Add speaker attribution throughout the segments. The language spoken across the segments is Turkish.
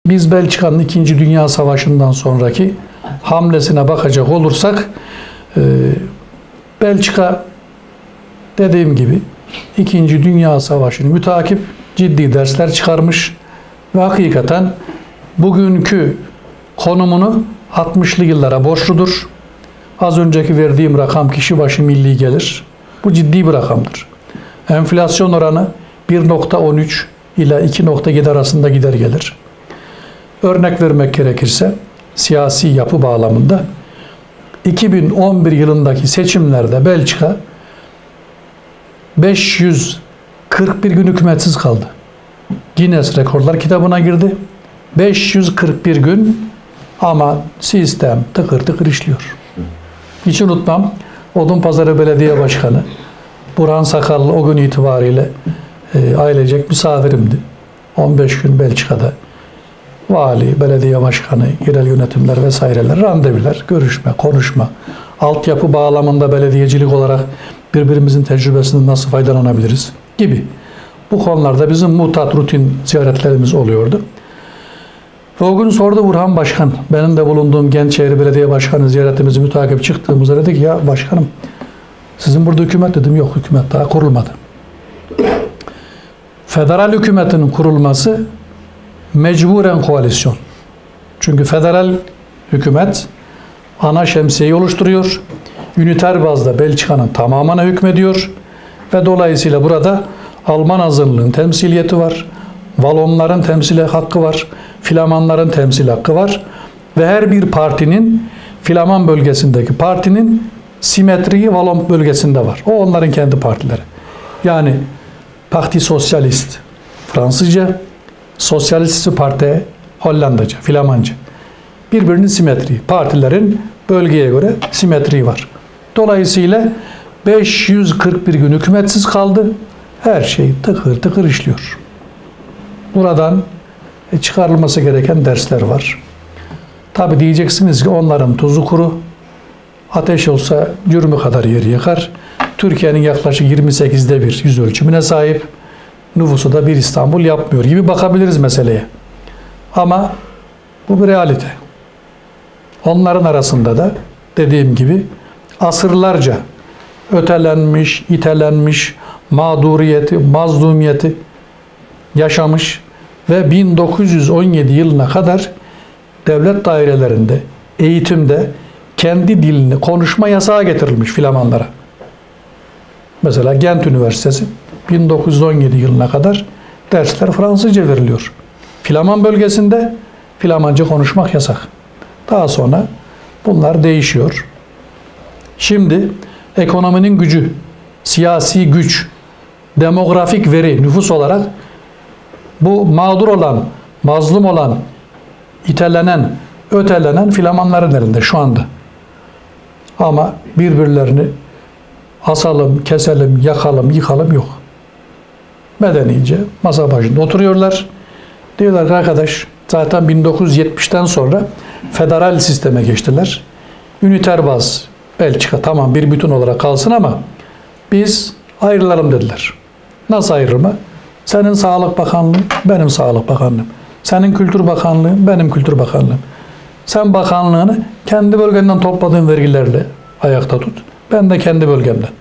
Speaker 1: Biz Belçika'nın 2. Dünya Savaşı'ndan sonraki hamlesine bakacak olursak Belçika dediğim gibi 2. Dünya Savaşı'nı mütakip ciddi dersler çıkarmış ve hakikaten bugünkü konumunu 60'lı yıllara borçludur. Az önceki verdiğim rakam kişi başı milli gelir. Bu ciddi bir rakamdır. Enflasyon oranı 1.13 ile 2.7 arasında gider gelir. Örnek vermek gerekirse siyasi yapı bağlamında 2011 yılındaki seçimlerde Belçika 541 gün hükümetsiz kaldı. Guinness Rekorlar kitabına girdi. 541 gün ama sistem tıkır tıkır işliyor. Hiç unutmam, Odunpazarı Belediye Başkanı Burhan Sakallı o gün itibariyle ailecek misafirimdi. 15 gün Belçika'da vali, belediye başkanı, yerel yönetimler vesaireler, randevular, görüşme, konuşma, altyapı bağlamında belediyecilik olarak birbirimizin tecrübesinden nasıl faydalanabiliriz gibi. Bu konularda bizim mutat rutin ziyaretlerimiz oluyordu. Ve o gün sordu Burhan Başkan, benim de bulunduğum Gençşehir Belediye Başkanı ziyaretimizi mütakip çıktığımızda dedi ki ya başkanım sizin burada hükümet dedim. Yok, hükümet daha kurulmadı. Federal hükümetin kurulması mecburen koalisyon. Çünkü federal hükümet ana şemsiyeyi oluşturuyor. Üniter bazda Belçika'nın tamamına hükmediyor. Ve dolayısıyla burada Alman azınlığın temsiliyeti var. Valonların temsil hakkı var. Flamanların temsil hakkı var. Ve her bir partinin, Flaman bölgesindeki partinin simetriği Valon bölgesinde var. O onların kendi partileri. Yani Parti Sosyalist Fransızca, Sosyalist Parti Hollandaca, Flamanca. Birbirinin simetriği. Partilerin bölgeye göre simetriği var. Dolayısıyla 541 gün hükümetsiz kaldı. Her şey tıkır tıkır işliyor. Buradan çıkarılması gereken dersler var. Tabi diyeceksiniz ki onların tuzu kuru. Ateş olsa cürmü kadar yeri yakar. Türkiye'nin yaklaşık 28'de bir yüz ölçümüne sahip. Nüfusu da bir İstanbul yapmıyor gibi bakabiliriz meseleye. Ama bu bir realite. Onların arasında da dediğim gibi asırlarca ötelenmiş, itelenmiş, mağduriyeti, mazlumiyeti yaşamış ve 1917 yılına kadar devlet dairelerinde, eğitimde kendi dilini konuşma yasağı getirilmiş Flamanlara. Mesela Gent Üniversitesi 1917 yılına kadar dersler Fransızca veriliyor. Flaman bölgesinde Flamanca konuşmak yasak. Daha sonra bunlar değişiyor. Şimdi ekonominin gücü, siyasi güç, demografik veri, nüfus olarak bu mağdur olan, mazlum olan, itelenen, ötelenen Flamanların elinde şu anda. Ama birbirlerini asalım, keselim, yakalım, yıkalım yok. Medenice masa başında oturuyorlar. Diyorlar ki arkadaş zaten 1970'ten sonra federal sisteme geçtiler. Üniter baz Belçika tamam bir bütün olarak kalsın ama biz ayrılalım dediler. Nasıl ayrılma? Senin Sağlık Bakanlığın, benim Sağlık Bakanlığım. Senin Kültür Bakanlığın, benim Kültür Bakanlığım. Sen bakanlığını kendi bölgenden topladığın vergilerle ayakta tut. Ben de kendi bölgemden.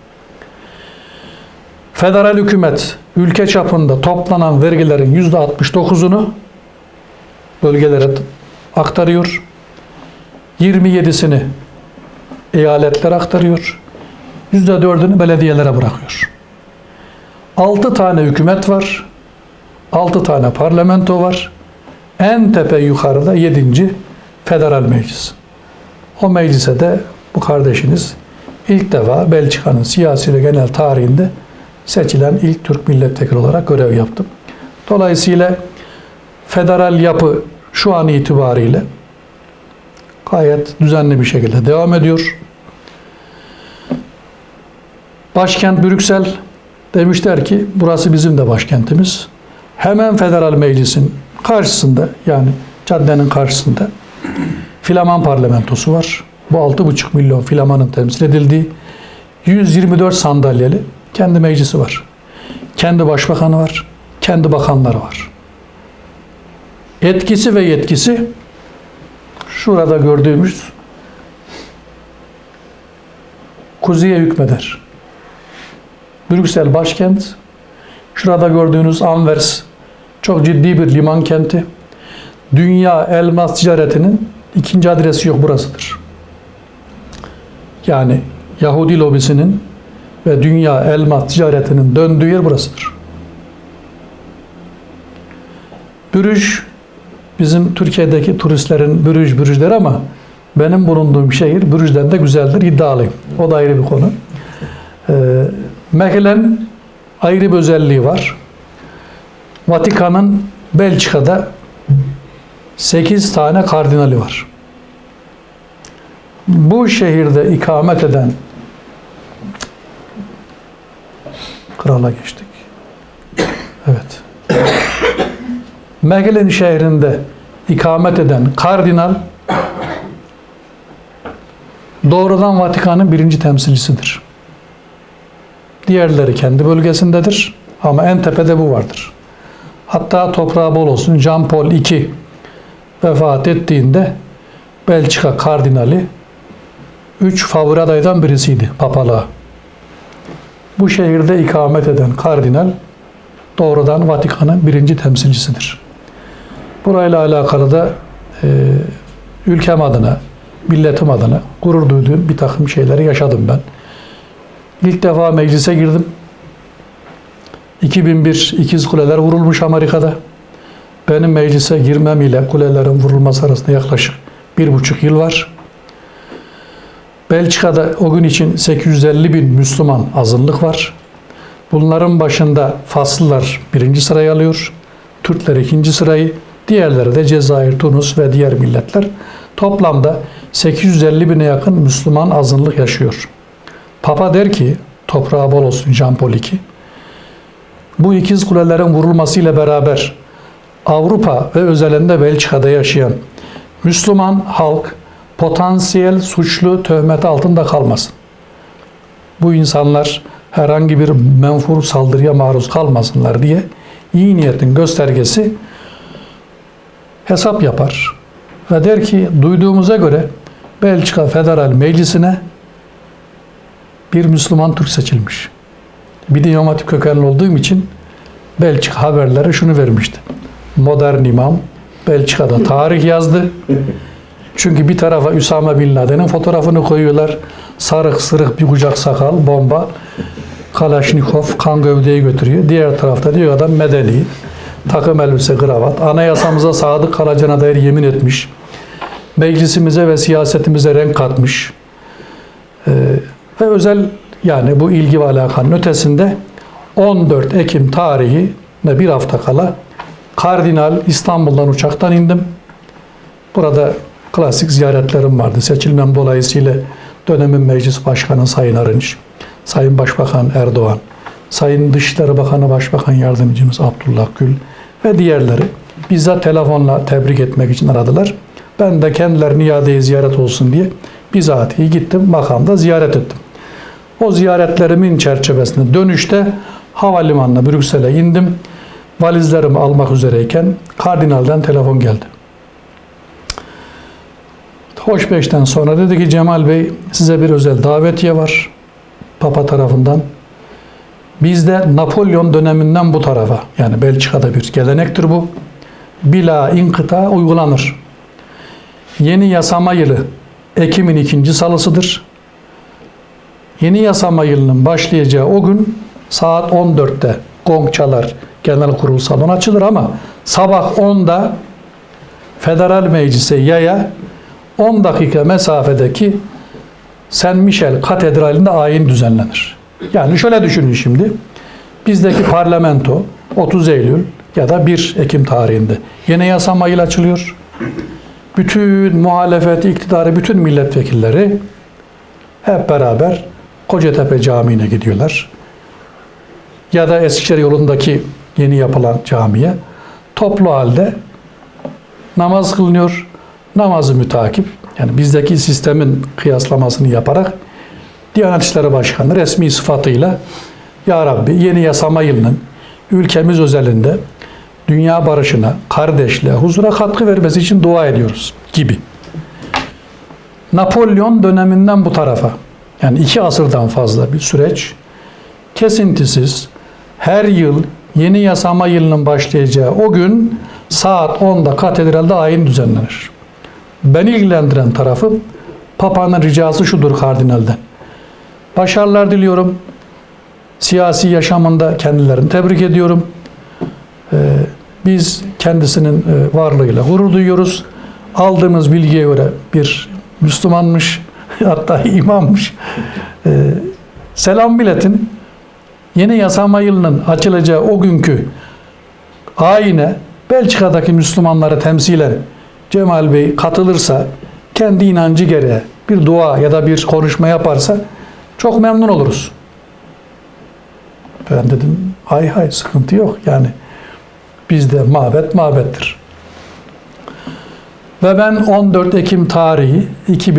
Speaker 1: Federal hükümet ülke çapında toplanan vergilerin %69'unu bölgelere aktarıyor. 27'sini eyaletlere aktarıyor. %4'ünü belediyelere bırakıyor. 6 tane hükümet var. 6 tane parlamento var. En tepe yukarıda 7. Federal Meclis. O meclise de bu kardeşiniz ilk defa Belçika'nın siyasi ve genel tarihinde seçilen ilk Türk milletvekili olarak görev yaptım. Dolayısıyla federal yapı şu an itibariyle gayet düzenli bir şekilde devam ediyor. Başkent Brüksel, demişler ki burası bizim de başkentimiz. Hemen Federal Meclis'in karşısında, yani caddenin karşısında Flaman parlamentosu var. Bu 6,5 milyon Flamanın temsil edildiği 124 sandalyeli kendi meclisi var. Kendi başbakanı var. Kendi bakanları var. Etkisi ve yetkisi şurada gördüğümüz kuzeye hükmeder. Brüksel başkent, şurada gördüğünüz Anvers çok ciddi bir liman kenti. Dünya elmas ticaretinin ikinci adresi yok, burasıdır. Yani Yahudi lobisinin ve dünya elmas ticaretinin döndüğü yer burasıdır. Bürüj, bizim Türkiye'deki turistlerin bürüjleri ama benim bulunduğum şehir Bürüj'den de güzeldir, iddialıyım. O da ayrı bir konu. Mechelen ayrı bir özelliği var. Vatikan'ın Belçika'da 8 tane kardinali var. Bu şehirde ikamet eden krala geçtik. Evet. Mechelen şehrinde ikamet eden kardinal doğrudan Vatikan'ın birinci temsilcisidir. Diğerleri kendi bölgesindedir ama en tepede bu vardır. Hatta toprağı bol olsun, Jean Paul II vefat ettiğinde Belçika kardinali 3 favori adaydan birisiydi papalığa. Bu şehirde ikamet eden kardinal doğrudan Vatikan'ın birinci temsilcisidir. Burayla alakalı da ülkem adına, milletim adına gurur duyduğum bir takım şeyleri yaşadım ben. İlk defa meclise girdim. 2001 ikiz kuleler vurulmuş Amerika'da. Benim meclise girmem ile kulelerin vurulması arasında yaklaşık 1,5 yıl var. Belçika'da o gün için 850 bin Müslüman azınlık var. Bunların başında Faslılar birinci sırayı alıyor. Türkler ikinci sırayı. Diğerleri de Cezayir, Tunus ve diğer milletler. Toplamda 850 bine yakın Müslüman azınlık yaşıyor. Papa der ki, toprağı bol olsun Jean Paul II, bu ikiz kulelerin vurulmasıyla beraber Avrupa ve özelinde Belçika'da yaşayan Müslüman halk potansiyel suçlu töhmet altında kalmasın. Bu insanlar herhangi bir menfur saldırıya maruz kalmasınlar diye iyi niyetin göstergesi hesap yapar ve der ki duyduğumuza göre Belçika Federal Meclisi'ne bir Müslüman Türk seçilmiş. Bir de İmam Hatip kökenli olduğum için Belçika haberleri şunu vermişti. Modern imam Belçika'da tarih yazdı. Çünkü bir tarafa Üsame Bin Laden'in fotoğrafını koyuyorlar. Sarık sırık bir kucak sakal, bomba, Kalaşnikov, kan gövdeyi götürüyor. Diğer tarafta diyor adam medeni, takım elbise, kravat, anayasamıza sadık kalacağına dair yemin etmiş. Meclisimize ve siyasetimize renk katmış. Ve özel yani bu ilgi ve alakanın ötesinde 14 Ekim tarihine bir hafta kala Kardinal İstanbul'dan uçaktan indim. Burada klasik ziyaretlerim vardı. Seçilmem dolayısıyla dönemin Meclis Başkanı Sayın Arınç, Sayın Başbakan Erdoğan, Sayın Dışişleri Bakanı Başbakan Yardımcımız Abdullah Gül ve diğerleri bizzat telefonla tebrik etmek için aradılar. Ben de kendilerini iade-i ziyaret olsun diye bizatihi gittim, makamda ziyaret ettim. O ziyaretlerimin çerçevesinde dönüşte havalimanına Brüksel'e indim. Valizlerimi almak üzereyken kardinalden telefon geldi. Hoş beşten sonra dedi ki Cemal Bey size bir özel davetiye var Papa tarafından. Bizde Napolyon döneminden bu tarafa yani Belçika'da bir gelenektir bu. Bila inkıta uygulanır. Yeni yasama yılı Ekim'in 2. salısıdır. Yeni yasama yılının başlayacağı o gün saat 14'te gong çalar, genel kurul salonu açılır ama sabah 10'da Federal Meclis'e yaya 10 dakika mesafedeki Saint Michel Katedrali'nde ayin düzenlenir. Yani şöyle düşünün şimdi. Bizdeki parlamento 30 Eylül ya da 1 Ekim tarihinde yeni yasama yılı açılıyor. Bütün muhalefeti, iktidarı, bütün milletvekilleri hep beraber Kocatepe Camii'ne gidiyorlar. Ya da Eskişehir yolundaki yeni yapılan camiye toplu halde namaz kılınıyor. Namazı mütakip, yani bizdeki sistemin kıyaslamasını yaparak Diyanet İşleri Başkanı resmi sıfatıyla Ya Rabbi yeni yasama yılının ülkemiz özelinde dünya barışına, kardeşliğe, huzura katkı vermesi için dua ediyoruz gibi. Napolyon döneminden bu tarafa, yani 2 asırdan fazla bir süreç, kesintisiz her yıl yeni yasama yılının başlayacağı o gün saat 10'da katedralde ayin düzenlenir. Beni ilgilendiren tarafı Papa'nın ricası şudur kardinalden. Başarılar diliyorum. Siyasi yaşamında kendilerini tebrik ediyorum. Biz kendisinin varlığıyla gurur duyuyoruz. Aldığımız bilgiye göre bir Müslümanmış, hatta imammış. Selam milletin. Yeni yasama yılının açılacağı o günkü ayine Belçika'daki Müslümanları temsilen Cemal Bey katılırsa, kendi inancı gereği bir dua ya da bir konuşma yaparsa çok memnun oluruz. Ben dedim hay sıkıntı yok yani bizde mabet mabettir. Ve ben 14 Ekim tarihi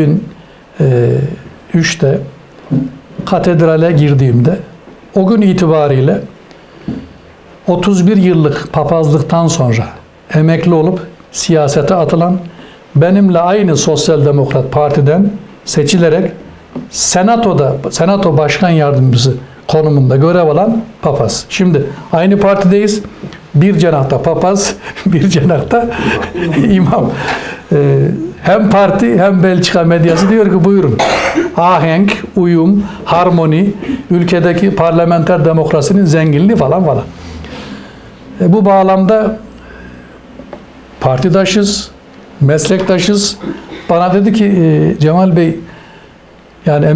Speaker 1: 2003'te katedrale girdiğimde o gün itibariyle 31 yıllık papazlıktan sonra emekli olup siyasete atılan, benimle aynı Sosyal Demokrat Parti'den seçilerek Senato Başkan Yardımcısı konumunda görev alan papaz. Şimdi aynı partideyiz. Bir cenahta papaz, bir cenahta imam. Hem parti hem Belçika medyası diyor ki buyurun. Ahenk, uyum, harmoni, ülkedeki parlamenter demokrasinin zenginliği falan falan. Bu bağlamda partidaşız, meslektaşız. Bana dedi ki Cemal Bey yani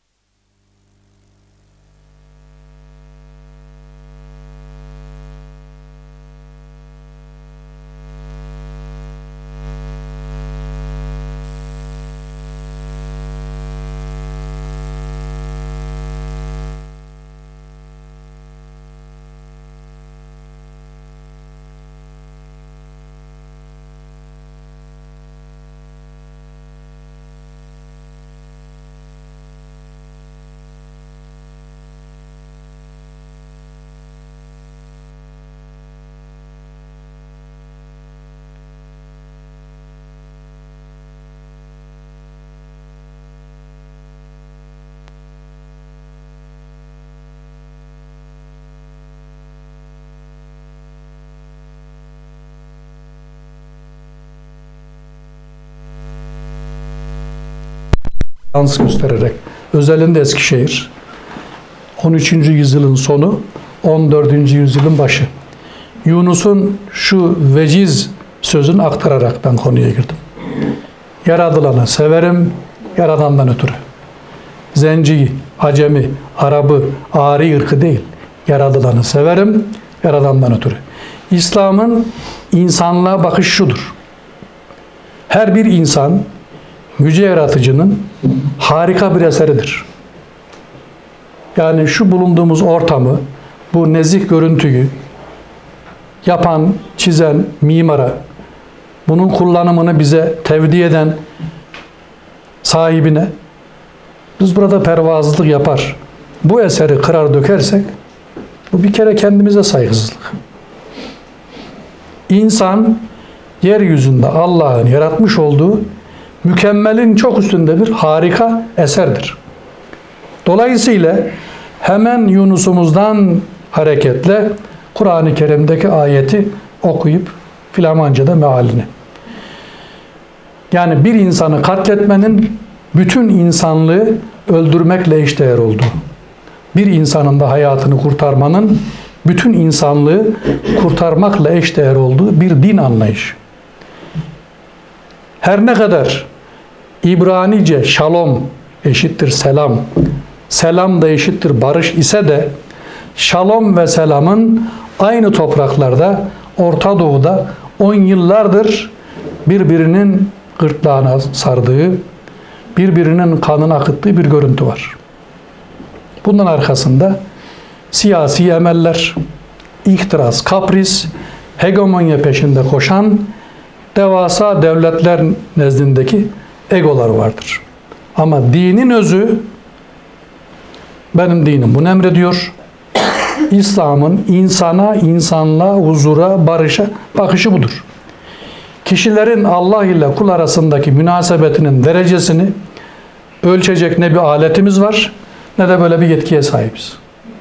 Speaker 1: dans göstererek, özelinde Eskişehir, 13. yüzyılın sonu, 14. yüzyılın başı. Yunus'un şu veciz sözünü aktararak ben konuya girdim. Yaradılanı severim, Yaradan'dan ötürü. Zenciyi, Acemi, Arabı, Ari ırkı değil, Yaradılanı severim, Yaradan'dan ötürü. İslam'ın insanlığa bakışı şudur. Her bir insan, Yüce Yaratıcı'nın harika bir eseridir. Yani şu bulunduğumuz ortamı, bu nezih görüntüyü yapan, çizen mimara, bunun kullanımını bize tevdi eden sahibine, biz burada pervasızlık yapar, bu eseri kırar dökersek, bu bir kere kendimize saygısızlık. İnsan, yeryüzünde Allah'ın yaratmış olduğu mükemmelin çok üstünde bir harika eserdir. Dolayısıyla hemen Yunus'umuzdan hareketle Kur'an-ı Kerim'deki ayeti okuyup Flamanca'da mealini. Yani bir insanı katletmenin bütün insanlığı öldürmekle eşdeğer olduğu, bir insanın da hayatını kurtarmanın bütün insanlığı kurtarmakla eşdeğer olduğu bir din anlayışı. Her ne kadar İbranice şalom eşittir selam, selam da eşittir barış ise de şalom ve selamın aynı topraklarda, Orta Doğu'da 10 yıllardır birbirinin gırtlağına sardığı, birbirinin kanını akıttığı bir görüntü var. Bunun arkasında siyasi emeller, ihtiras, kapris, hegemonya peşinde koşan devasa devletler nezdindeki egolar vardır. Ama dinin özü, benim dinim bunu emrediyor. İslam'ın insana, insanlığa, huzura, barışa bakışı budur. Kişilerin Allah ile kul arasındaki münasebetinin derecesini ölçecek ne bir aletimiz var, ne de böyle bir yetkiye sahibiz.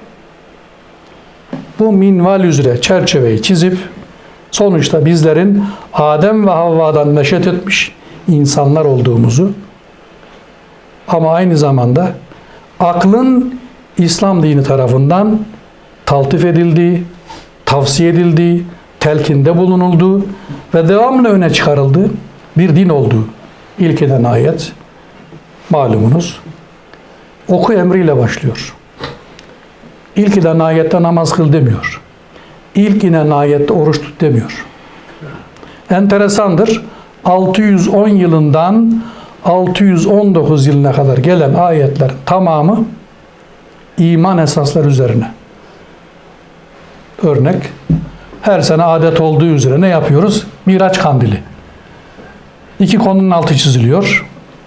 Speaker 1: Bu minval üzere çerçeveyi çizip sonuçta bizlerin Adem ve Havva'dan neşet etmiş insanlar olduğumuzu, ama aynı zamanda aklın İslam dini tarafından taltif edildiği, tavsiye edildiği, telkinde bulunulduğu ve devamlı öne çıkarıldığı bir din olduğu ilk eden ayet malumunuz oku emriyle başlıyor. İlk inen ayette namaz kıl demiyor. İlk inen ayette oruç tut demiyor. Enteresandır. 610 yılından 619 yılına kadar gelen ayetlerin tamamı iman esasları üzerine. Örnek, her sene adet olduğu üzere ne yapıyoruz? Miraç kandili. İki konunun altı çiziliyor.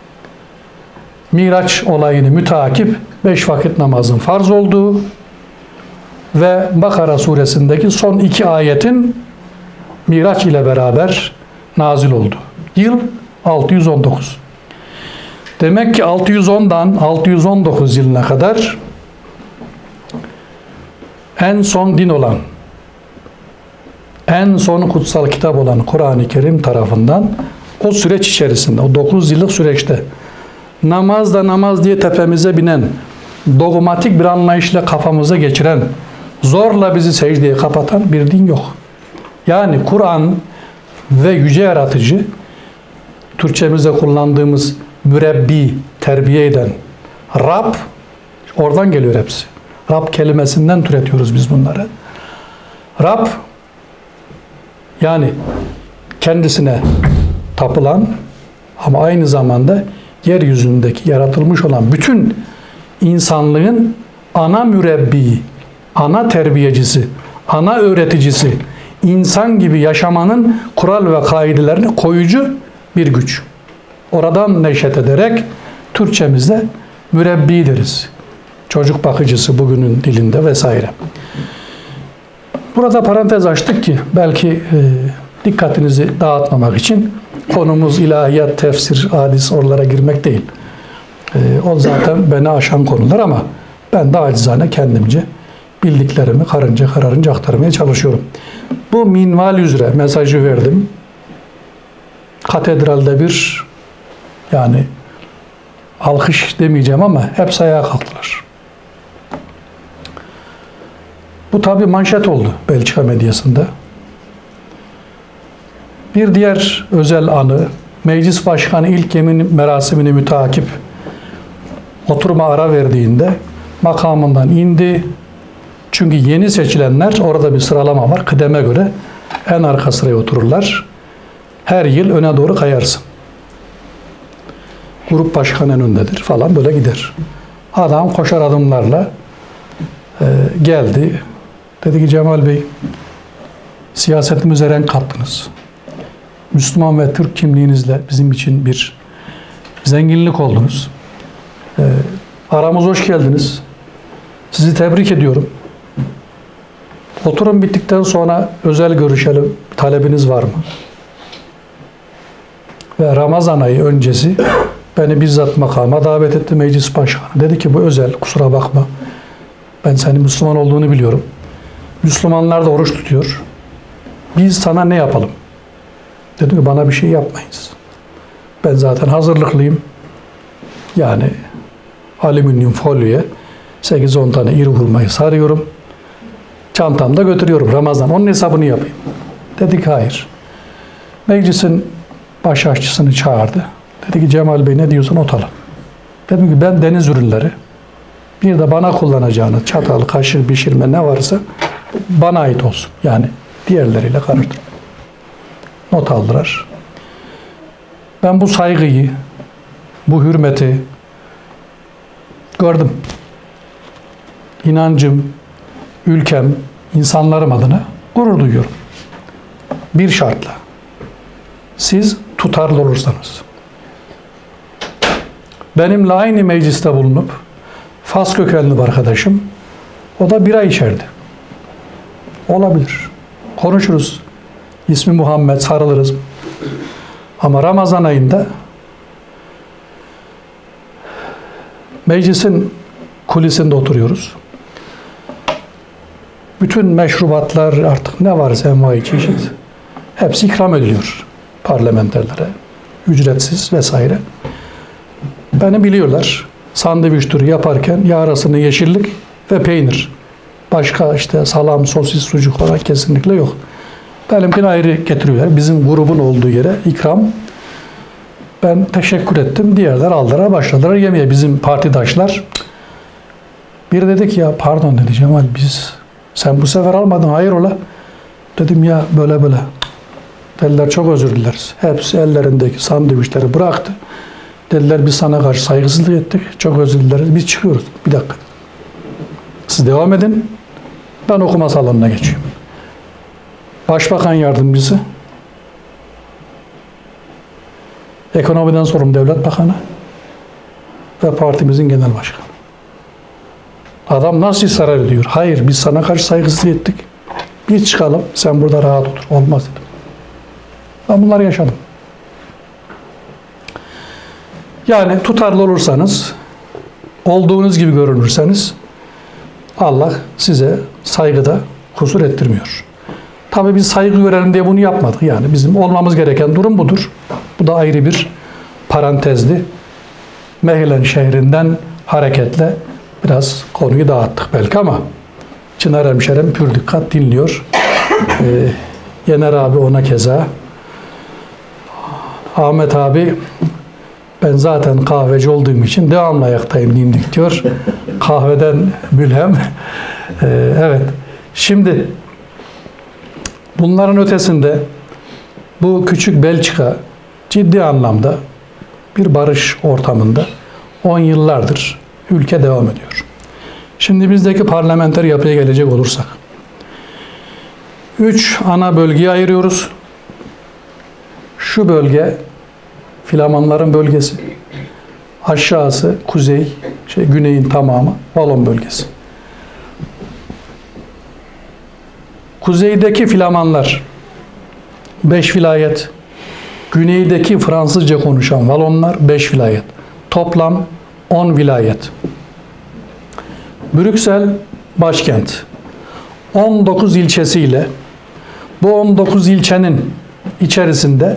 Speaker 1: Miraç olayını müteakip 5 vakit namazın farz olduğu ve Bakara suresindeki son 2 ayetin Miraç ile beraber nazil oldu. Yıl 619. Demek ki 610'dan 619 yılına kadar en son din olan, en son kutsal kitap olan Kur'an-ı Kerim tarafından o süreç içerisinde, o 9 yıllık süreçte namaz da namaz diye tepemize binen, dogmatik bir anlayışla kafamıza geçiren, zorla bizi secdeye kapatan bir din yok. Yani Kur'an ve yüce yaratıcı, Türkçemizde kullandığımız mürebbi, terbiye eden Rab, oradan geliyor hepsi. Rab kelimesinden türetiyoruz biz bunları. Rab, yani kendisine tapılan ama aynı zamanda yeryüzündeki yaratılmış olan bütün insanlığın ana mürebbi, ana terbiyecisi, ana öğreticisi, insan gibi yaşamanın kural ve kaidelerini koyucu bir güç. Oradan neşet ederek Türkçemizde mürebbi deriz. Çocuk bakıcısı bugünün dilinde vesaire. Burada parantez açtık ki belki dikkatinizi dağıtmamak için, konumuz ilahiyat, tefsir, hadis, oralara girmek değil. O zaten beni aşan konular ama ben de acizane kendimce bildiklerimi kararınca aktarmaya çalışıyorum. Bu minval üzere mesajı verdim. Katedralde bir, yani alkış demeyeceğim ama hepsi ayağa kalktılar. Bu tabi manşet oldu Belçika medyasında. Bir diğer özel anı, meclis başkanı ilk yemin merasimini müteakip oturma ara verdiğinde makamından indi. Çünkü yeni seçilenler, orada bir sıralama var, kıdeme göre en arka sıraya otururlar. Her yıl öne doğru kayarsın. Grup başkanı en öndedir falan, böyle gider. Adam koşar adımlarla geldi. Dedi ki Cemal Bey, siyasetimize renk kattınız. Müslüman ve Türk kimliğinizle bizim için bir zenginlik oldunuz. Aramıza hoş geldiniz. Sizi tebrik ediyorum. Oturum bittikten sonra özel görüşelim. Talebiniz var mı? Ve Ramazan ayı öncesi beni bizzat makama davet etti meclis başkanı. Dedi ki bu özel, kusura bakma. Ben senin Müslüman olduğunu biliyorum. Müslümanlar da oruç tutuyor. Biz sana ne yapalım? Dedim ki bana bir şey yapmayız. Ben zaten hazırlıklıyım. Yani alüminyum folyoya 8-10 tane iri hurmayı sarıyorum. Çantamda götürüyorum Ramazan. Onun hesabını yapayım. Dedik hayır. Meclisin baş aşçısını çağırdı. Dedi ki Cemal Bey ne diyorsun otalım. Dedim ki ben deniz ürünleri, bir de bana kullanacağınız çatal, kaşık, pişirme ne varsa bana ait olsun. Yani diğerleriyle karıştırma. Not aldılar. Ben bu saygıyı, bu hürmeti gördüm. İnancım, ülkem, insanlarım adına gurur duyuyorum. Bir şartla. Siz tutarlı olursanız. Benimle aynı mecliste bulunup Fas kökenli bir arkadaşım, o da bira içerdi. Olabilir. Konuşuruz. İsmi Muhammed, sarılırız. Ama Ramazan ayında meclisin kulisinde oturuyoruz. Bütün meşrubatlar, artık ne varsa envai çeşit hepsi ikram ediliyor parlamenterlere. Ücretsiz vesaire. Beni biliyorlar. Sandviç turu yaparken yarısını yeşillik ve peynir. Başka işte salam, sosis, sucuk falan kesinlikle yok. Benimkini ayrı getiriyorlar. Bizim grubun olduğu yere ikram. Ben teşekkür ettim. Diğerler aldılar, başladılar yemeye. Bizim partidaşlar. Biri dedi ki ya pardon dedi Cemal, sen bu sefer almadın, hayır ola. Dedim ya böyle böyle. Dediler çok özür dileriz. Hepsi ellerindeki sandviçleri bıraktı. Dediler biz sana karşı saygısızlık ettik. Çok özür dileriz. Biz çıkıyoruz. Bir dakika. Siz devam edin. Ben okuma salonuna geçiyorum. Başbakan yardımcısı, ekonomiden sorumlu devlet bakanı ve partimizin genel başkanı. Adam nasıl ısrar ediyor? Hayır, biz sana karşı saygısızlık ettik. Biz çıkalım, sen burada rahat otur. Olmaz dedim. Ben bunları yaşadım. Yani tutarlı olursanız, olduğunuz gibi görünürseniz Allah size saygıda kusur ettirmiyor. Tabii biz saygı görelim diye bunu yapmadık. Yani bizim olmamız gereken durum budur. Bu da ayrı bir parantezli. Mehlen şehrinden hareketle biraz konuyu dağıttık belki ama Çınar hemşerim pür dikkat dinliyor. Yener abi ona keza. Ahmet abi ben zaten kahveci olduğum için devamlı ayaktayım dimdik diyor. Kahveden mülhem. Evet. Şimdi bunların ötesinde bu küçük Belçika ciddi anlamda bir barış ortamında 10 yıllardır ülke devam ediyor. Şimdi bizdeki parlamenter yapıya gelecek olursak 3 ana bölgeye ayırıyoruz. Şu bölge Flamanların bölgesi. Aşağısı kuzey, güneyin tamamı Valon bölgesi. Kuzeydeki Flamanlar 5 vilayet, güneydeki Fransızca konuşan Valonlar 5 vilayet. Toplam 10 vilayet. Brüksel başkent. 19 ilçesiyle bu 19 ilçenin içerisinde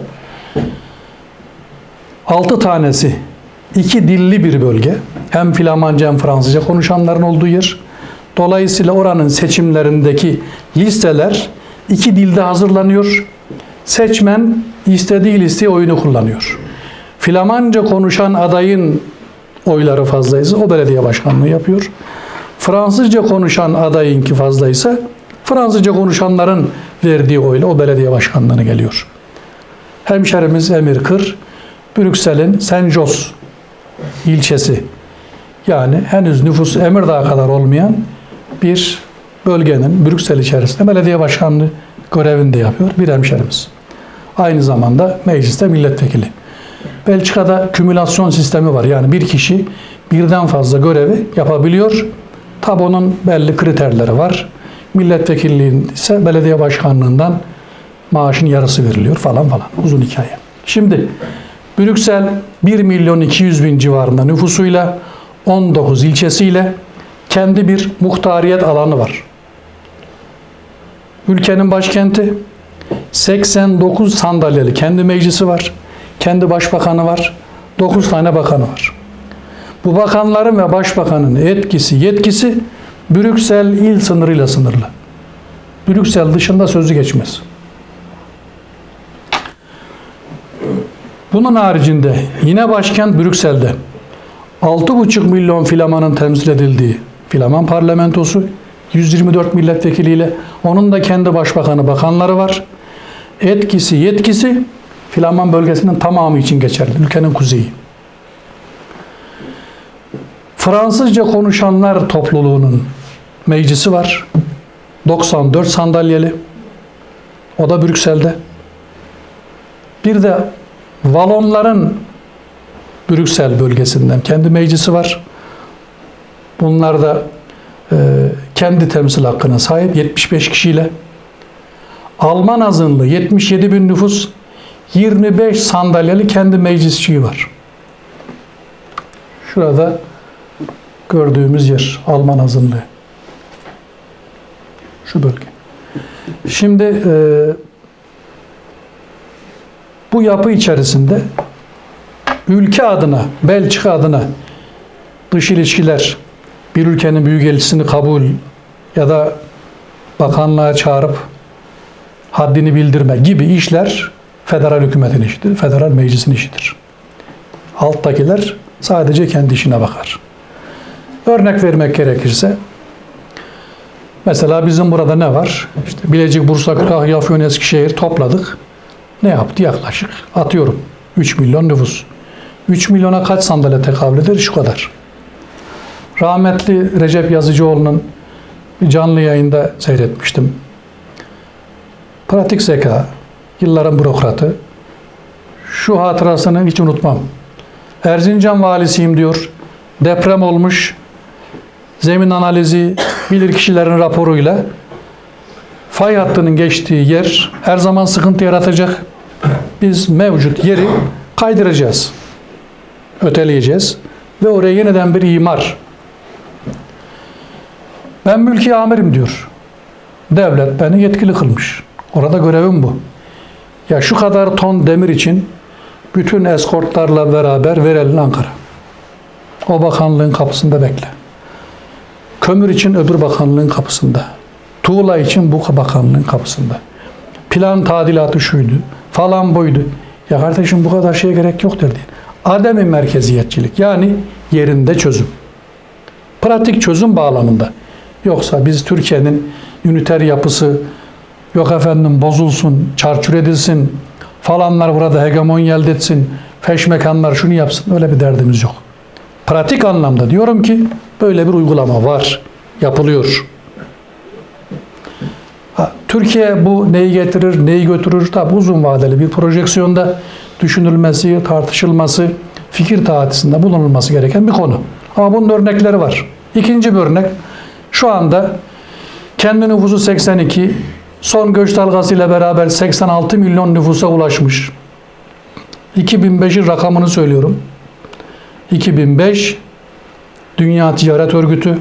Speaker 1: 6 tanesi 2 dilli bir bölge. Hem Flamanca hem Fransızca konuşanların olduğu yer. Dolayısıyla oranın seçimlerindeki listeler 2 dilde hazırlanıyor. Seçmen istediği listeye oyunu kullanıyor. Flamanca konuşan adayın oyları fazlaysa o belediye başkanlığı yapıyor. Fransızca konuşan adayınki fazlaysa Fransızca konuşanların verdiği oyla o belediye başkanlığına geliyor. Hemşerimiz Emir Kır, Brüksel'in Saint-Jos ilçesi, yani henüz nüfusu Emirdağ kadar olmayan bir bölgenin Brüksel içerisinde belediye başkanlığı görevini de yapıyor bir hemşerimiz. Aynı zamanda mecliste milletvekili. Belçika'da kümülasyon sistemi var. Yani bir kişi birden fazla görevi yapabiliyor. Tabi onun belli kriterleri var. Milletvekilliğin ise belediye başkanlığından maaşın yarısı veriliyor falan falan. Uzun hikaye. Şimdi Brüksel 1.200.000 civarında nüfusuyla 19 ilçesiyle kendi bir muhtariyet alanı var. Ülkenin başkenti, 89 sandalyeli kendi meclisi var. Kendi başbakanı var. 9 tane bakanı var. Bu bakanların ve başbakanın yetkisi Brüksel il sınırıyla sınırlı. Brüksel dışında sözü geçmez. Bunun haricinde yine başkent Brüksel'de 6,5 milyon Flamanın temsil edildiği Flaman parlamentosu 124 milletvekiliyle, onun da kendi başbakanı, bakanları var. Yetkisi Flaman bölgesinin tamamı için geçerli. Ülkenin kuzeyi. Fransızca konuşanlar topluluğunun meclisi var. 94 sandalyeli. O da Brüksel'de. Bir de Valonların Brüksel bölgesinden kendi meclisi var. Bunlar da kendi temsil hakkına sahip 75 kişiyle. Alman azınlığı 77 bin nüfus, 25 sandalyeli kendi meclisçiği var. Şurada gördüğümüz yer Alman azınlığı. Şu bölge. Şimdi bu yapı içerisinde ülke adına, Belçika adına dış ilişkiler, bir ülkenin büyükelçisini kabul ya da bakanlığa çağırıp haddini bildirme gibi işler federal hükümetin işidir, federal meclisin işidir. Alttakiler sadece kendi işine bakar. Örnek vermek gerekirse, mesela bizim burada ne var? İşte Bilecik, Bursa, Kütahya, Afyon, Eskişehir topladık. Ne yaptı? Yaklaşık atıyorum 3 milyon nüfus. 3 milyona kaç sandalye tekabül eder? Şu kadar. Rahmetli Recep Yazıcıoğlu'nun bir canlı yayında seyretmiştim. Pratik zeka, yılların bürokratı. Şu hatırasını hiç unutmam. Erzincan valisiyim diyor. Deprem olmuş. Zemin analizi, bilirkişilerin raporuyla fay hattının geçtiği yer her zaman sıkıntı yaratacak. Biz mevcut yeri kaydıracağız. Öteleyeceğiz. Ve oraya yeniden bir imar. Ben mülki amirim diyor. Devlet beni yetkili kılmış. Orada görevim bu. Ya şu kadar ton demir için bütün eskortlarla beraber verelim Ankara. O bakanlığın kapısında bekle. Kömür için öbür bakanlığın kapısında. Tuğla için bu bakanlığın kapısında. Plan tadilatı şuydu. Falan buydu. Ya kardeşim bu kadar şeye gerek yok derdi. Ademi merkeziyetçilik. Yani yerinde çözüm. Pratik çözüm bağlamında. Yoksa biz Türkiye'nin üniter yapısı yok efendim bozulsun, çarçur edilsin, falanlar burada hegemonya elde etsin, feşmekanlar şunu yapsın. Öyle bir derdimiz yok. Pratik anlamda diyorum ki böyle bir uygulama var. Yapılıyor. Türkiye bu neyi getirir, neyi götürür? Tabi uzun vadeli bir projeksiyonda düşünülmesi, tartışılması, fikir tahatisinde bulunulması gereken bir konu. Ama bunun örnekleri var. İkinci bir örnek. Şu anda kendi nüfusu 82, son göç dalgasıyla beraber 86 milyon nüfusa ulaşmış. 2005'in rakamını söylüyorum. 2005 Dünya Ticaret Örgütü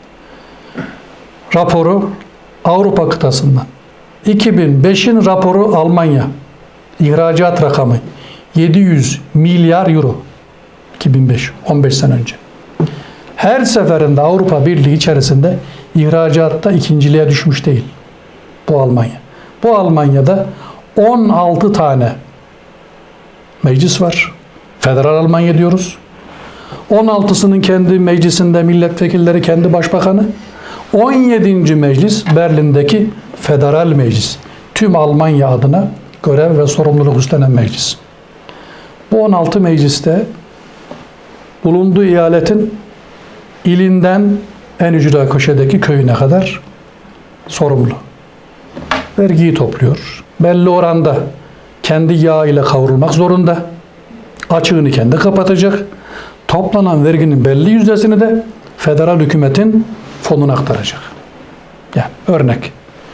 Speaker 1: raporu Avrupa kıtasından. 2005'in raporu Almanya. İhracat rakamı 700 milyar euro. 2005, 15 sene önce. Her seferinde Avrupa Birliği içerisinde ihracatta ikinciliğe düşmüş değil. Bu Almanya. Bu Almanya'da 16 tane meclis var. Federal Almanya diyoruz. 16'sının kendi meclisinde milletvekilleri, kendi başbakanı. 17. meclis Berlin'deki Federal Meclis. Tüm Almanya adına görev ve sorumluluk üstlenen meclis. Bu 16 mecliste bulunduğu eyaletin ilinden en ücra köşedeki köyüne kadar sorumlu. Vergiyi topluyor. Belli oranda kendi yağ ile kavrulmak zorunda. Açığını kendi kapatacak. Toplanan verginin belli yüzdesini de federal hükümetin fonuna aktaracak. Yani örnek.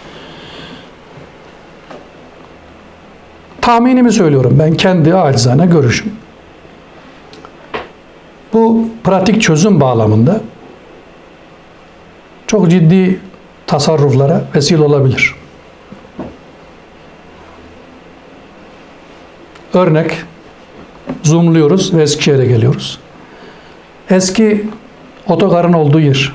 Speaker 1: Tahminimi söylüyorum ben, kendi acizane görüşüm. Bu pratik çözüm bağlamında çok ciddi tasarruflara vesile olabilir. Örnek, zoomluyoruz ve Eskişehir'e geliyoruz. Eski otogarın olduğu yer.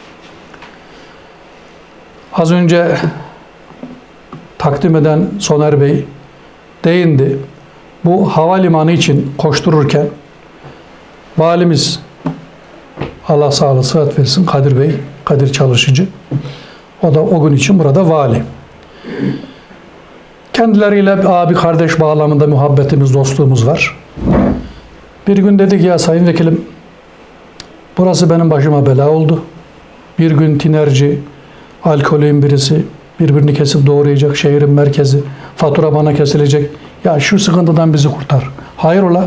Speaker 1: Az önce takdim eden Soner Bey değindi. Bu havalimanı için koştururken valimiz, Allah sağlık sıhhat versin, Kadir Bey, Kadir Çalışıcı, o da o gün için burada vali. Kendileriyle abi kardeş bağlamında muhabbetimiz, dostluğumuz var. Bir gün dedik ya sayın vekilim, burası benim başıma bela oldu. Bir gün tinerci, alkolün birisi birbirini kesip doğrayacak, şehrin merkezi, fatura bana kesilecek. Ya şu sıkıntıdan bizi kurtar. Hayrola?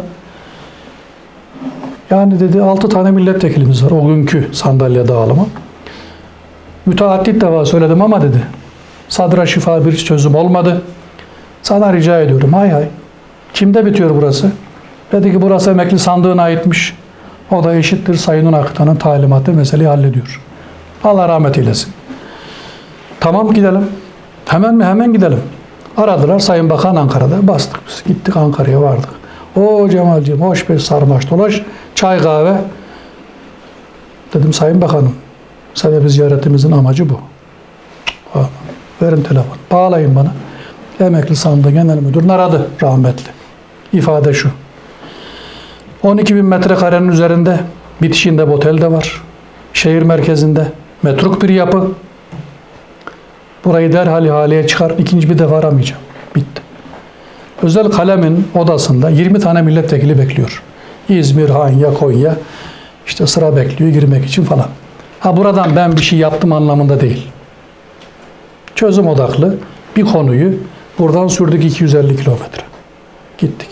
Speaker 1: Yani dedi 6 tane milletvekilimiz var o günkü sandalye dağılımı. Müteaddit defa söyledim ama dedi, sadra şifa bir çözüm olmadı. Sana rica ediyorum, hay hay. Kimde bitiyor burası? Dedi ki burası emekli sandığına aitmiş. O da eşittir Sayın Aktan'ın talimatı meseleyi hallediyor. Allah rahmet eylesin. Tamam gidelim. Hemen mi? Hemen gidelim. Aradılar. Sayın Bakan Ankara'da. Bastık biz. Gittik Ankara'ya vardık. O Cemalciğim hoş bir sarmaş dolaş. Çay kahve. Dedim Sayın Bakanım. Sebebi ziyaretimizin amacı bu. Verin telefon. Bağlayın bana. Emekli sandığı genel müdürünü aradı rahmetli. İfade şu. 12.000 metrekarenin üzerinde bitişinde bir otel de var. Şehir merkezinde metruk bir yapı. Burayı derhal ihaleye çıkar. İkinci bir defa aramayacağım. Bitti. Özel kalemin odasında 20 tane milletvekili bekliyor. İzmir, Hanya, Konya. İşte sıra bekliyor girmek için falan. Ha buradan ben bir şey yaptım anlamında değil. Çözüm odaklı bir konuyu buradan sürdük 250 kilometre. Gittik.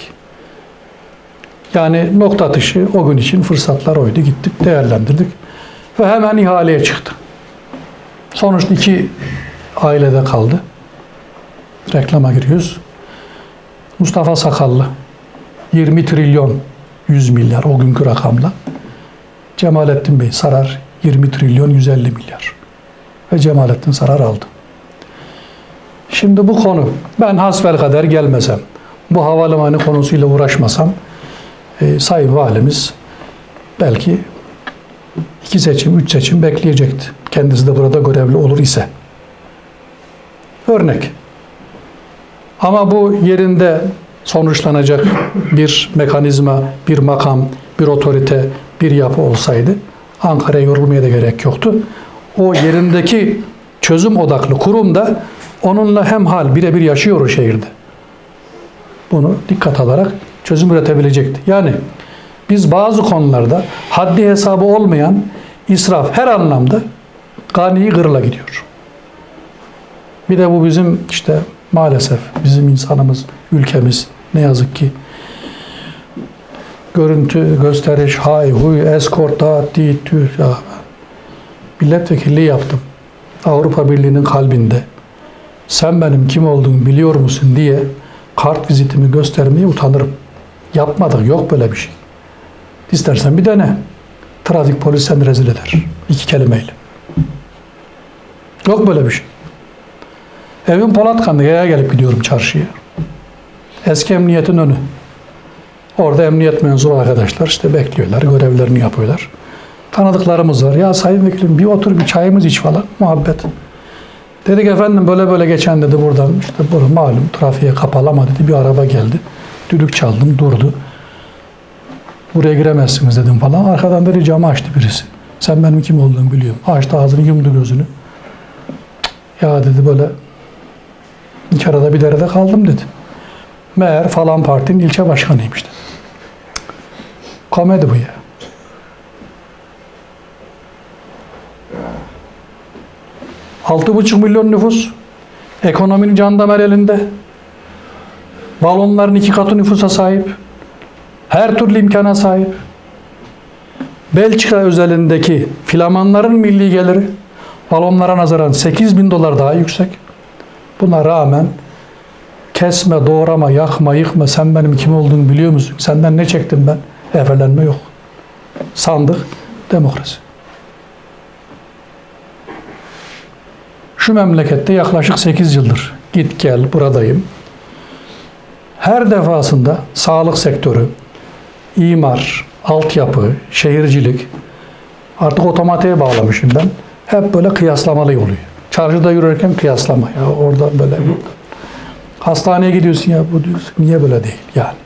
Speaker 1: Yani nokta atışı o gün için fırsatlar oydu. Gittik, değerlendirdik. Ve hemen ihaleye çıktı. Sonuçta 2 ailede kaldı. Reklama giriyoruz. Mustafa Sakallı 20 trilyon 100 milyar o günkü rakamla. Cemalettin Bey Sarar 20 trilyon 150 milyar. Ve Cemalettin Sarar aldı. Şimdi bu konu ben hasbelkader gelmesem, bu havalimanı konusuyla uğraşmasam Sayın Valimiz belki 2 seçim, 3 seçim bekleyecekti. Kendisi de burada görevli olur ise. Örnek. Ama bu yerinde sonuçlanacak bir mekanizma, bir makam, bir otorite, bir yapı olsaydı Ankara'ya yorulmaya da gerek yoktu. O yerindeki çözüm odaklı kurum da onunla hemhal birebir yaşıyor o şehirde. Bunu dikkat alarak çözüm üretebilecekti. Yani biz bazı konularda haddi hesabı olmayan israf her anlamda gani gırla gidiyor. Bir de bu bizim işte maalesef bizim insanımız, ülkemiz ne yazık ki görüntü, gösteriş, hay, huy, eskort, dağıt, dit, tüh. Ya. Milletvekilliği yaptım. Avrupa Birliği'nin kalbinde. Sen benim kim olduğumu biliyor musun diye kart vizitimi göstermeye utanırım. Yapmadık. Yok böyle bir şey. İstersen bir dene. Trafik polis seni rezil eder. 2 kelimeyle. Yok böyle bir şey. Evim Polatkan'da yaya gelip gidiyorum çarşıya. Eski emniyetin önü. Orada emniyet mensuru arkadaşlar işte bekliyorlar, görevlerini yapıyorlar. Tanıdıklarımız var. Ya sayın vekilim bir otur bir çayımız iç falan. Muhabbet. Dedik efendim böyle böyle geçen dedi buradan işte burada malum trafiğe kapalı ama dedi bir araba geldi. Düdük çaldım durdu. Buraya giremezsiniz dedim falan. Arkadan da camı açtı birisi. Sen benim kim olduğumu biliyorum. Açtı ağzını yumdu gözünü. Ya dedi böyle iki arada bir derede kaldım dedi. Meğer falan partinin ilçe başkanıymış dedi. Komedi bu ya. $6,5 milyon nüfus. Ekonominin can damer elinde. Balonların 2 katı nüfusa sahip. Her türlü imkana sahip. Belçika özelindeki Flamanların milli geliri balonlara nazaran $8.000 daha yüksek. Buna rağmen kesme, doğrama, yakma, yıkma, sen benim kim olduğumu biliyor musun? Senden ne çektim ben? Efelenme yok. Sandık, demokrasi. Şu memlekette yaklaşık 8 yıldır git gel buradayım. Her defasında sağlık sektörü, imar, altyapı, şehircilik artık otomatiğe bağlamışım ben. Hep böyle kıyaslamalı oluyor. Çarşıda yürürken kıyaslama. Ya orada böyle hastaneye gidiyorsun ya bu diyorsun. Niye böyle değil yani.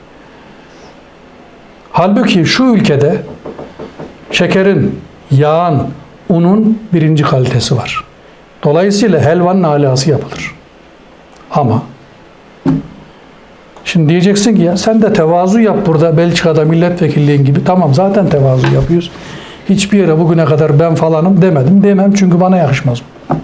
Speaker 1: Halbuki şu ülkede şekerin, yağın, unun 1. kalitesi var. Dolayısıyla helvanın alası yapılır. Ama şimdi diyeceksin ki ya sen de tevazu yap burada Belçika'da milletvekilliğin gibi. Tamam zaten tevazu yapıyoruz. Hiçbir yere bugüne kadar ben falanım demedim. Demem çünkü bana yakışmaz.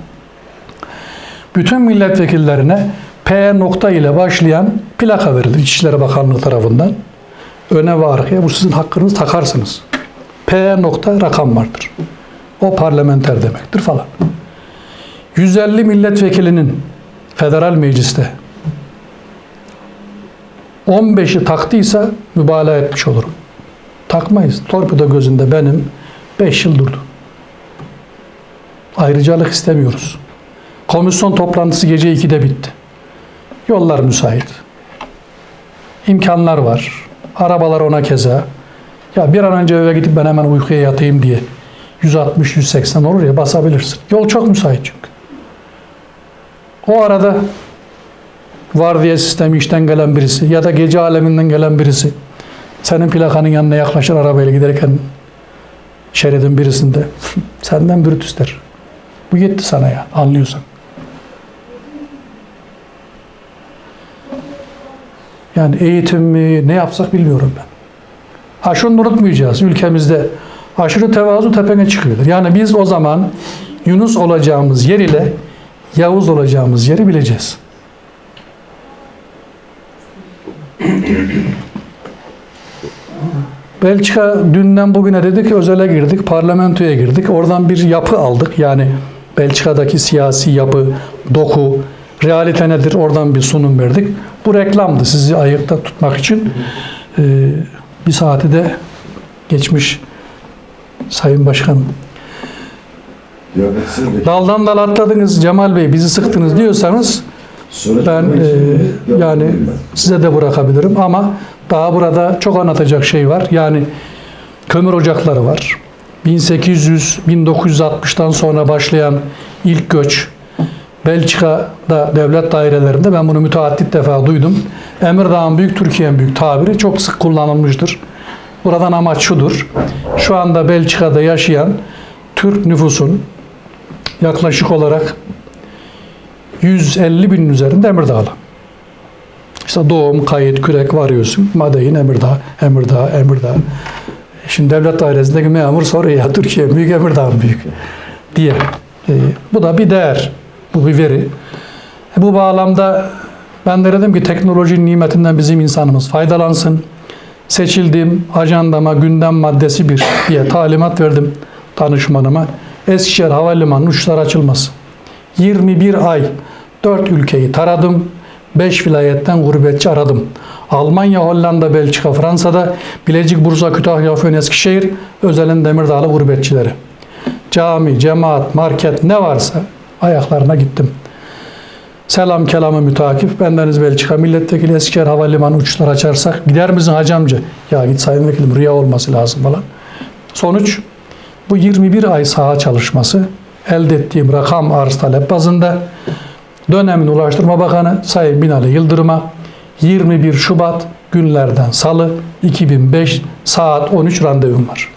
Speaker 1: Bütün milletvekillerine P nokta ile başlayan plaka verilir İçişleri Bakanlığı tarafından. Öne ve arkaya bu sizin hakkınız takarsınız. P nokta rakam vardır. O parlamenter demektir falan. 150 milletvekilinin federal mecliste 15'i taktıysa mübalağa etmiş olurum. Takmayız. Torpido gözünde benim 5 yıl durdu. Ayrıcalık istemiyoruz. Komisyon toplantısı gece 2'de bitti. Yollar müsait. İmkanlar var. Arabalar ona keza. Ya bir an önce eve gidip ben hemen uykuya yatayım diye 160-180 olur ya, basabilirsin. Yol çok müsait çünkü. O arada vardiya sistemi işten gelen birisi ya da gece aleminden gelen birisi senin plakanın yanına yaklaşır arabayla giderken şeridin birisinde senden brutus der. Bu yetti sana ya, anlıyorsan. Yani eğitim mi, ne yapsak bilmiyorum ben. Ha şunu unutmayacağız. Ülkemizde aşırı tevazu tepene çıkıyordur. Yani biz o zaman Yunus olacağımız yer ile Yavuz olacağımız yeri bileceğiz. Belçika dünden bugüne dedik, özele girdik, parlamentoya girdik. Oradan bir yapı aldık. Yani Belçika'daki siyasi yapı, doku, realite nedir? Oradan bir sunum verdik. Bu reklamdı sizi ayakta tutmak için. Bir saati de geçmiş Sayın Başkanım. Daldan dal atladınız Cemal Bey, bizi sıktınız diyorsanız ben yani size de bırakabilirim ama daha burada çok anlatacak şey var. Yani kömür ocakları var. 1800-1960'tan sonra başlayan ilk göç, Belçika'da devlet dairelerinde ben bunu müteaddit defa duydum. Emirdağ'ın büyük, Türkiye'nin büyük tabiri çok sık kullanılmıştır. Buradan amaç şudur. Şu anda Belçika'da yaşayan Türk nüfusun yaklaşık olarak 150 binin üzerinde Emirdağlı. İşte doğum, kayıt, kürek varıyorsun. Madeyin, Emirdağ. Şimdi devlet dairesindeki memur soruyor ya, Türkiye büyük, Emirdağ büyük diye. Bu da bir değer. Bu bir veri. Bu bağlamda ben de dedim ki teknolojinin nimetinden bizim insanımız faydalansın. Seçildiğim ajandama gündem maddesi 1 diye talimat verdim danışmanıma. Eskişehir Havalimanı'nın uçuşlar açılması. 21 ay 4 ülkeyi taradım. 5 vilayetten gurbetçi aradım. Almanya, Hollanda, Belçika, Fransa'da Bilecik, Bursa, Kütahya, Afyon, Eskişehir özelin Demirdağlı gurbetçileri. Cami, cemaat, market ne varsa ayaklarına gittim. Selam kelamı mütakip. Bendeniz Belçika milletvekili, Eskişehir Havalimanı uçuşlar açarsak gider misin hacı amca? Ya git sayın vekilim, rüya olması lazım falan. Sonuç bu 21 ay saha çalışması, elde ettiğim rakam arz talep bazında dönemin Ulaştırma Bakanı Sayın Binali Yıldırım'a 21 Şubat günlerden Salı 2005 saat 13 randevum var.